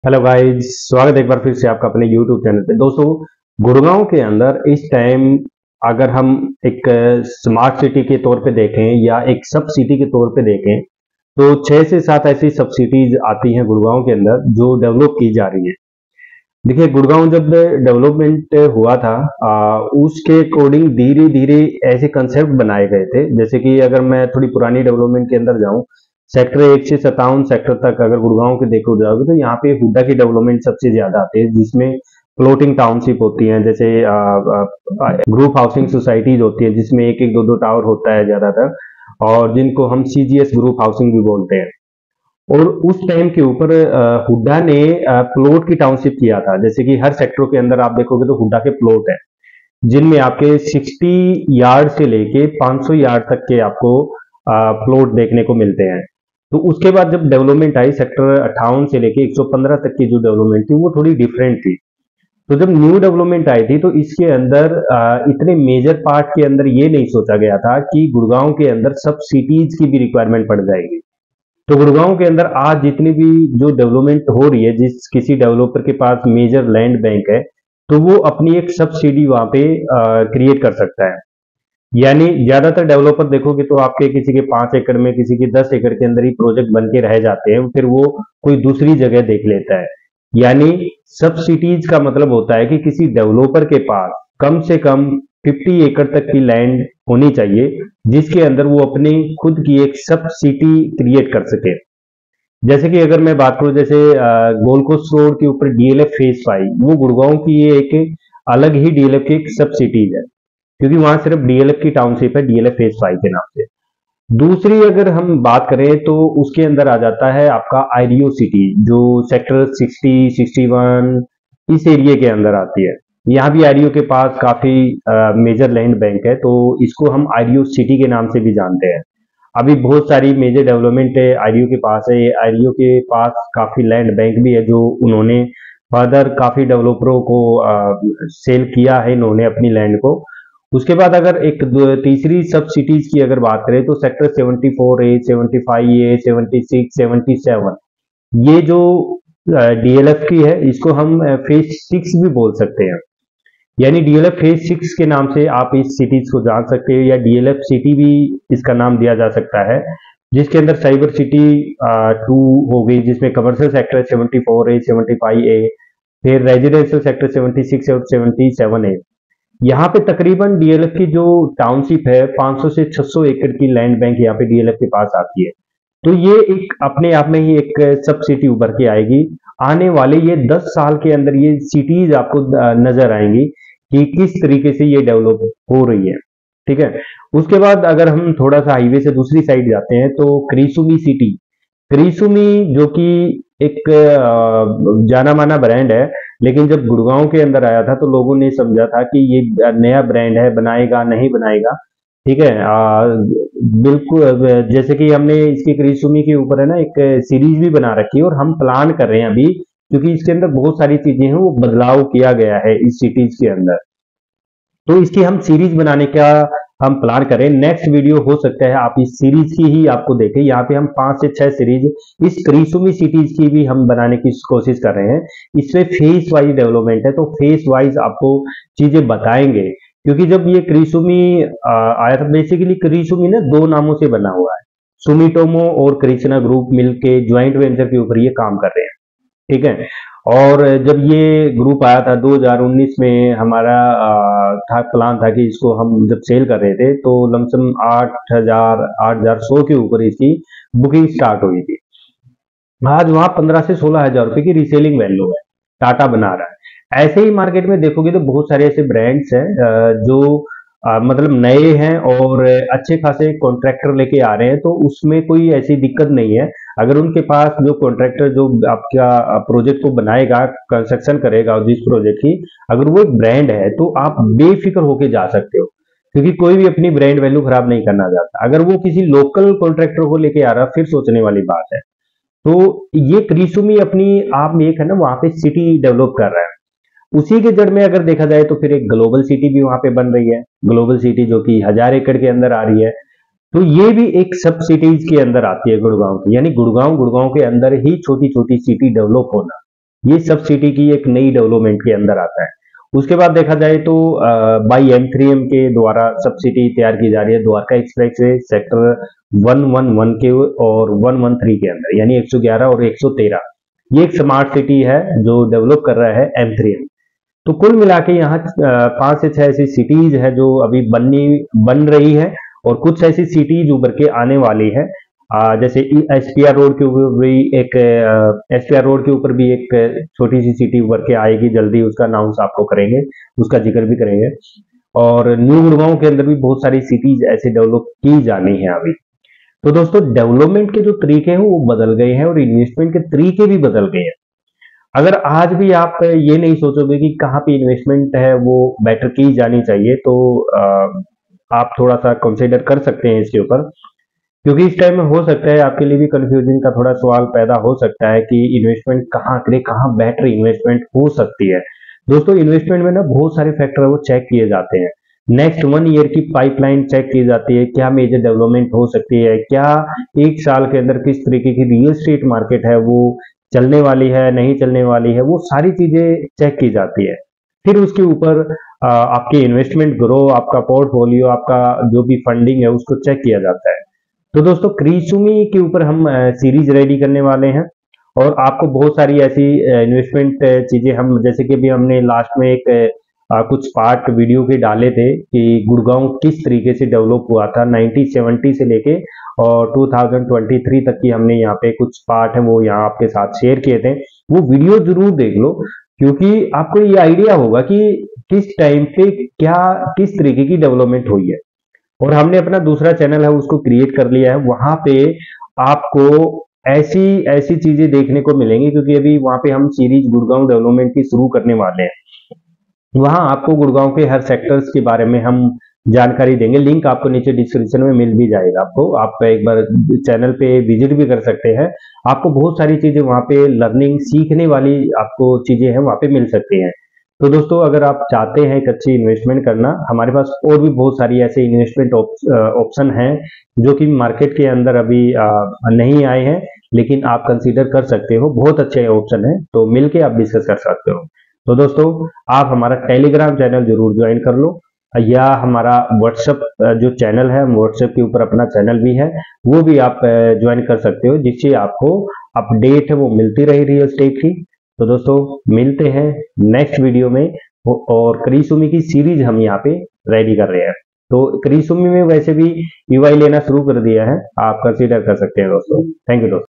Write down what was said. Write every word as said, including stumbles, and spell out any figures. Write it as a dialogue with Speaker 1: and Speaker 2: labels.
Speaker 1: Hello guys, स्वागत है एक बार फिर से आपका अपने यूट्यूब चैनल पे। दोस्तों, गुड़गांव के अंदर इस टाइम अगर हम एक स्मार्ट सिटी के तौर पे देखें या एक सब सिटी के तौर पे देखें तो छह से सात ऐसी सब सिटीज आती हैं गुड़गांव के अंदर जो डेवलप की जा रही हैं। देखिए, गुड़गांव जब डेवलपमेंट हुआ था आ, उसके अकॉर्डिंग धीरे धीरे ऐसे कंसेप्ट बनाए गए थे। जैसे कि अगर मैं थोड़ी पुरानी डेवलपमेंट के अंदर जाऊं, सेक्टर एक से सत्तावन सेक्टर तक अगर गुड़गांव के देखो जाओगे तो यहाँ पे हुड्डा की डेवलपमेंट सबसे ज्यादा आती है, जिसमें फ्लोटिंग टाउनशिप होती हैं। जैसे ग्रुप हाउसिंग सोसाइटीज होती है जिसमें एक एक दो दो टावर होता है ज्यादातर, और जिनको हम सीजीएस ग्रुप हाउसिंग भी बोलते हैं। और उस टाइम के ऊपर अ, हुड्डा ने अ, प्लॉट की टाउनशिप किया था। जैसे कि हर सेक्टरों के अंदर आप देखोगे तो हुड्डा के प्लॉट है जिनमें आपके साठ यार्ड से लेके पाँच सौ यार्ड तक के आपको प्लॉट देखने को मिलते हैं। तो उसके बाद जब डेवलपमेंट आई सेक्टर अट्ठावन से लेके एक सौ पंद्रह तक की जो डेवलपमेंट थी वो थोड़ी डिफरेंट थी। तो जब न्यू डेवलपमेंट आई थी तो इसके अंदर अ, इतने मेजर पार्ट के अंदर ये नहीं सोचा गया था कि गुड़गांव के अंदर सब सिटीज की भी रिक्वायरमेंट पड़ जाएगी। तो गुड़गांव के अंदर आज जितनी भी जो डेवलपमेंट हो रही है, जिस किसी डेवलपर के पास मेजर लैंड बैंक है तो वो अपनी एक सब्सिडी वहां पे क्रिएट कर सकता है। यानी ज्यादातर डेवलपर देखोगे तो आपके किसी के पांच एकड़ में, किसी के दस एकड़ के अंदर ही प्रोजेक्ट बन के रह जाते हैं, फिर वो कोई दूसरी जगह देख लेता है। यानी सब्सिडीज का मतलब होता है कि किसी डेवलपर के पास कम से कम पचास एकड़ तक की लैंड होनी चाहिए जिसके अंदर वो अपनी खुद की एक सब सिटी क्रिएट कर सके। जैसे कि अगर मैं बात करूं, जैसे गोल्ड कोस्ट रोड के ऊपर डीएलएफ फेज फाइव, वो गुड़गांव की ये एक अलग ही डीएलएफ की एक सब सिटीज है, क्योंकि वहां सिर्फ डीएलएफ की टाउनशिप है, डीएलएफ फेज फाइव के नाम से। दूसरी अगर हम बात करें तो उसके अंदर आ जाता है आपका आईरियो सिटी, जो सेक्टर सिक्सटी सिक्सटी वन इस एरिया के अंदर आती है। यहाँ भी आईरियो के पास काफी मेजर लैंड बैंक है, तो इसको हम आईरियो सिटी के नाम से भी जानते हैं। अभी बहुत सारी मेजर डेवलपमेंट है आईरियो के पास है। आईरियो के पास काफी लैंड बैंक भी है जो उन्होंने फर्दर काफी डेवलपरों को सेल किया है इन्होंने अपनी लैंड को। उसके बाद अगर एक तीसरी सब सिटीज की अगर बात करें तो sector seventy four A, seventy five A, seventy six, seventy seven, ये जो डीएलएफ की है इसको हम फेज सिक्स भी बोल सकते हैं। यानी डीएलएफ फेज सिक्स के नाम से आप इस सिटीज को जान सकते हैं, या डीएलएफ सिटी भी इसका नाम दिया जा सकता है, जिसके अंदर साइबर सिटी टू हो गई, जिसमें commercial sector seventy four A, seventy five A, फिर रेजिडेंशियल सेक्टर सेवेंटी सिक्स और सेवेंटी सेवन ए। यहाँ पे तकरीबन डीएलएफ की जो टाउनशिप है पाँच सौ से छह सौ एकड़ की लैंड बैंक यहाँ पे डीएलएफ के पास आती है। तो ये एक अपने आप में ही एक सब सिटी उभर के आएगी। आने वाले ये दस साल के अंदर ये सिटीज आपको नजर आएंगी कि किस तरीके से ये डेवलप हो रही है। ठीक है। उसके बाद अगर हम थोड़ा सा हाईवे से दूसरी साइड जाते हैं तो क्रिसुमी सिटी, क्रिसुमी जो कि एक जाना माना ब्रांड है, लेकिन जब गुड़गांव के अंदर आया था तो लोगों ने समझा था कि ये नया ब्रांड है, बनाएगा नहीं बनाएगा। ठीक है। आ, बिल्कुल, जैसे कि हमने इसकी क्रिसुमी के ऊपर है ना एक सीरीज भी बना रखी है, और हम प्लान कर रहे हैं अभी, क्योंकि इसके अंदर बहुत सारी चीजें हैं वो बदलाव किया गया है इस सिटीज के अंदर। तो इसकी हम सीरीज बनाने का हम प्लान करें। नेक्स्ट वीडियो हो सकता है आप इस सीरीज की ही आपको देखें। यहाँ पे हम पांच से छह सीरीज इस क्रिसुमी सिटीज की भी हम बनाने की कोशिश कर रहे हैं। इसमें फेस वाइज डेवलपमेंट है, तो फेस वाइज आपको चीजें बताएंगे। क्योंकि जब ये क्रिसुमी आया था, बेसिकली क्रिसुमी ना दो नामों से बना हुआ है, सुमिटोमो और कृष्णा ग्रुप मिलके ज्वाइंट वेंचर के ऊपर ये काम कर रहे हैं। ठीक है। और जब ये ग्रुप आया था दो हज़ार उन्नीस में, हमारा आ, था प्लान था कि इसको हम जब सेल कर रहे थे तो लमसम आठ हजार आठ हजार सौ के ऊपर इसकी बुकिंग स्टार्ट हुई थी। आज वहां पंद्रह से सोलह हजार रुपए की रीसेलिंग वैल्यू है, टाटा बना रहा है। ऐसे ही मार्केट में देखोगे तो बहुत सारे ऐसे ब्रांड्स हैं अ, जो अ, मतलब नए हैं और अच्छे खासे कॉन्ट्रैक्टर लेके आ रहे हैं, तो उसमें कोई ऐसी दिक्कत नहीं है। अगर उनके पास जो कॉन्ट्रैक्टर जो आपका प्रोजेक्ट को बनाएगा, कंस्ट्रक्शन करेगा जिस प्रोजेक्ट की, अगर वो एक ब्रांड है तो आप बेफिक्र होके जा सकते हो, क्योंकि कोई भी अपनी ब्रांड वैल्यू खराब नहीं करना चाहता। अगर वो किसी लोकल कॉन्ट्रैक्टर को लेके आ रहा फिर सोचने वाली बात है। तो ये क्रिसुमी अपनी आप में एक है ना वहां पे सिटी डेवलप कर रहा है। उसी के जड़ में अगर देखा जाए तो फिर एक ग्लोबल सिटी भी वहां पे बन रही है, ग्लोबल सिटी जो कि हजार एकड़ के अंदर आ रही है। तो ये भी एक सब सिटीज के अंदर आती है गुड़गांव की। यानी गुड़गांव गुड़गांव के अंदर ही छोटी छोटी सिटी डेवलप होना, ये सब सिटी की एक नई डेवलपमेंट के अंदर आता है। उसके बाद देखा जाए तो बाई एम थ्री एम के द्वारा सब सिटी तैयार की जा रही है Dwarka expressway sector one one one के और वन वन थ्री के अंदर, यानी एक सौ ग्यारह और एक सौ तेरह। ये एक स्मार्ट सिटी है जो डेवलप कर रहा है एम थ्री एम। तो कुल मिला के यहाँ पांच से छह ऐसी सिटीज है जो अभी बननी बन रही है और कुछ ऐसी सिटीज उभर के आने वाली है। आ, जैसे एसपीआर रोड के ऊपर भी एक एसपीआर रोड के ऊपर भी एक छोटी सी सिटी उभर के आएगी जल्दी, उसका अनाउंस आपको करेंगे, उसका जिक्र भी करेंगे। और न्यू गुड़गांव के अंदर भी बहुत सारी सिटीज ऐसे डेवलप की जानी है अभी। तो दोस्तों डेवलपमेंट के जो तरीके हैं वो बदल गए हैं और इन्वेस्टमेंट के तरीके भी बदल गए हैं। अगर आज भी आप ये नहीं सोचोगे कि कहाँ पे इन्वेस्टमेंट है वो बेटर की जानी चाहिए, तो आप थोड़ा सा कंसिडर कर सकते हैं इसके ऊपर, क्योंकि इस टाइम में हो सकता है आपके लिए भी कंफ्यूजन का थोड़ा सवाल पैदा हो सकता है कि इन्वेस्टमेंट कहाँ करें, कहाँ बेटर इन्वेस्टमेंट हो सकती है। दोस्तों इन्वेस्टमेंट में ना बहुत सारे फैक्टर वो चेक किए जाते हैं। नेक्स्ट वन ईयर की पाइपलाइन चेक की जाती है, क्या मेजर डेवलपमेंट हो सकती है, क्या एक साल के अंदर किस तरीके की रियल एस्टेट मार्केट है वो चलने वाली है नहीं चलने वाली है, वो सारी चीजें चेक की जाती है। फिर उसके ऊपर आपकी इन्वेस्टमेंट ग्रो, आपका पोर्टफोलियो, आपका जो भी फंडिंग है उसको चेक किया जाता है। तो दोस्तों क्रीसुमी के ऊपर हम सीरीज रेडी करने वाले हैं और आपको बहुत सारी ऐसी इन्वेस्टमेंट चीजें हम, जैसे कि अभी हमने लास्ट में एक आ, कुछ पार्ट वीडियो के डाले थे कि गुड़गांव किस तरीके से डेवलप हुआ था नाइनटीन सेवेंटी से लेके और टू थाउजेंड ट्वेंटी थ्री तक की हमने यहाँ पे कुछ पार्ट है वो यहाँ आपके साथ शेयर किए थे। वो वीडियो जरूर देख लो, क्योंकि आपको ये आइडिया होगा कि किस टाइम पे क्या किस तरीके की डेवलपमेंट हुई है। और हमने अपना दूसरा चैनल है उसको क्रिएट कर लिया है, वहां पे आपको ऐसी ऐसी चीजें देखने को मिलेंगी, क्योंकि अभी वहां पे हम सीरीज गुड़गांव डेवलपमेंट की शुरू करने वाले हैं। वहां आपको गुड़गांव के हर सेक्टर्स के बारे में हम जानकारी देंगे, लिंक आपको नीचे डिस्क्रिप्शन में मिल भी जाएगा। आपको आप एक बार चैनल पे विजिट भी कर सकते हैं, आपको बहुत सारी चीजें वहां पे लर्निंग सीखने वाली आपको चीजें हैं वहां पे मिल सकती हैं। तो दोस्तों अगर आप चाहते हैं एक अच्छी इन्वेस्टमेंट करना, हमारे पास और भी बहुत सारी ऐसे इन्वेस्टमेंट ऑप्शन हैं जो कि मार्केट के अंदर अभी नहीं आए हैं, लेकिन आप कंसीडर कर सकते हो, बहुत अच्छे ऑप्शन है, तो मिलके आप डिस्कस कर सकते हो। तो दोस्तों आप हमारा टेलीग्राम चैनल जरूर ज्वाइन कर लो, या हमारा व्हाट्सएप जो चैनल है, व्हाट्सएप के ऊपर अपना चैनल भी है, वो भी आप ज्वाइन कर सकते हो, जिससे आपको अपडेट है वो मिलती रही रियल एस्टेट की। तो दोस्तों मिलते हैं नेक्स्ट वीडियो में, और क्रीसुमी की सीरीज हम यहाँ पे रेडी कर रहे हैं। तो क्रीसुमी में वैसे भी ईवाई लेना शुरू कर दिया है, आप कंसीडर कर सकते हैं दोस्तों। थैंक यू दोस्तों।